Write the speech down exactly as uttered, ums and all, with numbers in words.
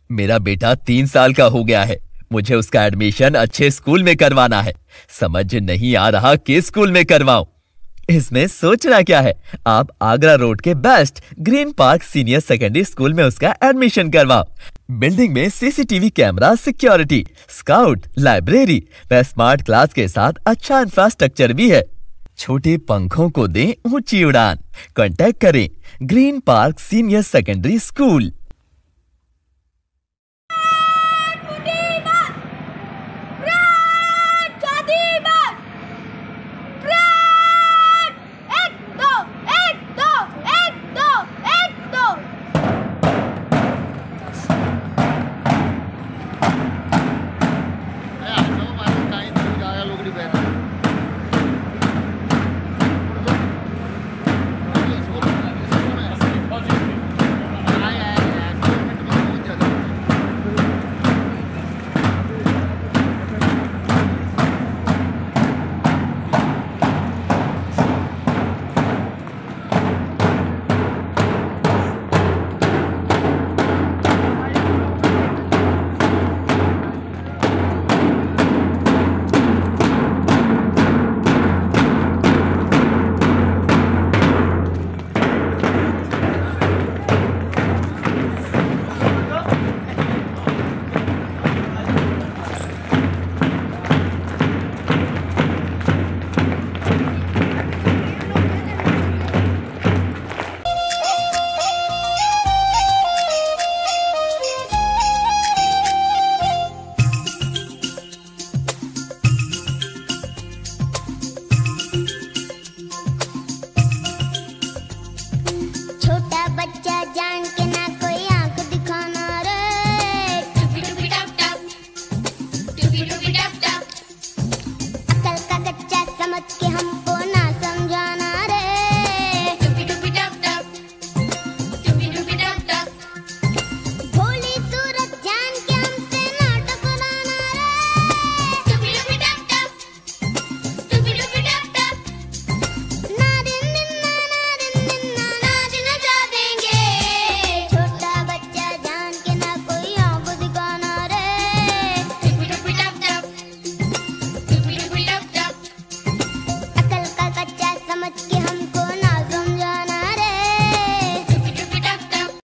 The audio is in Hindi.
मेरा बेटा तीन साल का हो गया है। मुझे उसका एडमिशन अच्छे स्कूल में करवाना है। समझ नहीं आ रहा किस स्कूल में करवाऊं। इसमें सोचना क्या है, आप आगरा रोड के best green park senior secondary school में उसका एडमिशन करवाओ। बिल्डिंग में CCTV camera, security, scout, library व स्मार्ट क्लास के साथ अच्छा इंफ्रास्ट्रक्चर भी है। छोटे पंखों को दें ऊंची उड़ान। कांटेक्ट करें green park senior secondary school.